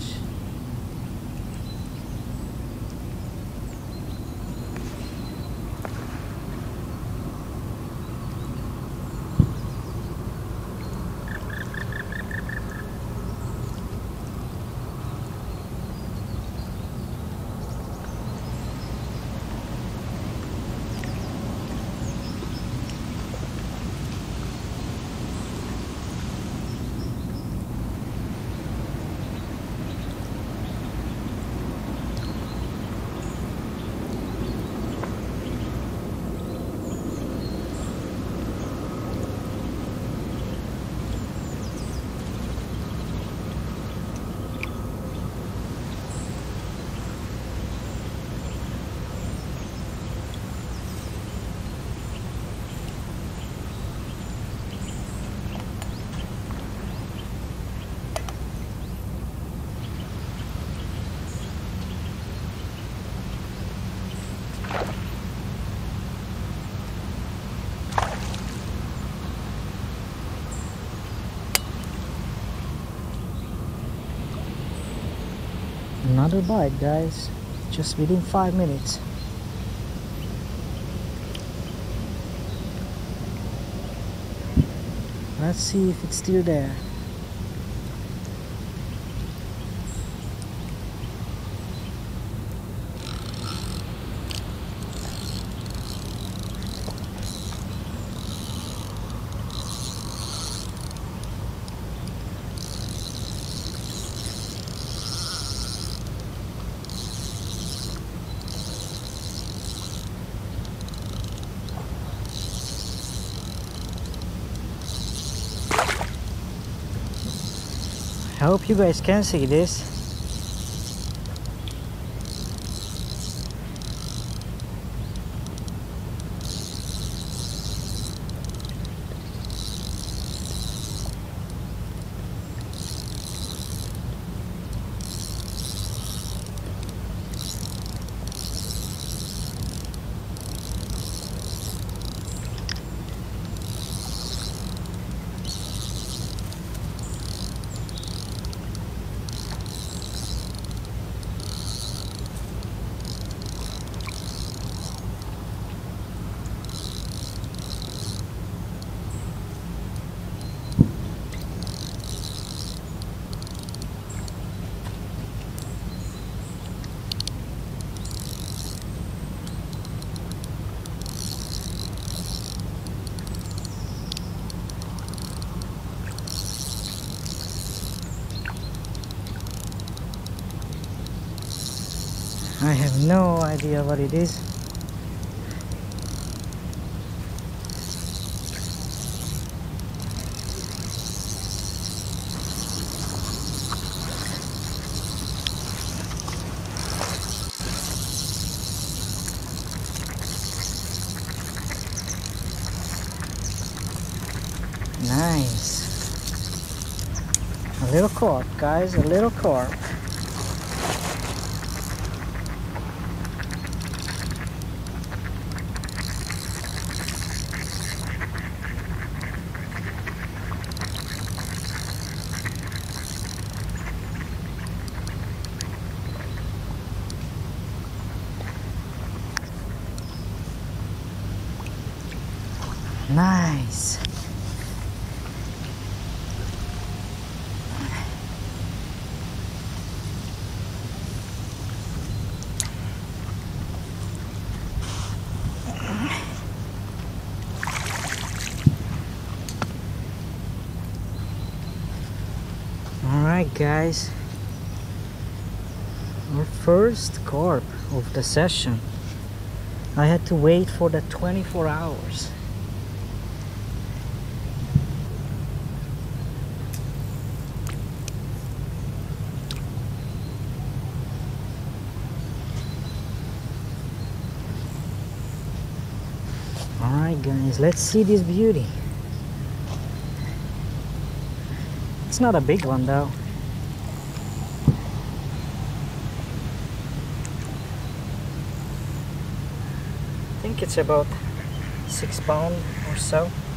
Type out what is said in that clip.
fish. Another bite, guys, just within 5 minutes. Let's see if it's still there. I hope you guys can see this. I have no idea what it is. Nice. A little carp, guys, a little carp. Nice. Alright guys, our first carp of the session. I had to wait for the 24 hours. Alright guys, let's see this beauty. It's not a big one though. I think it's about 6 pounds or so.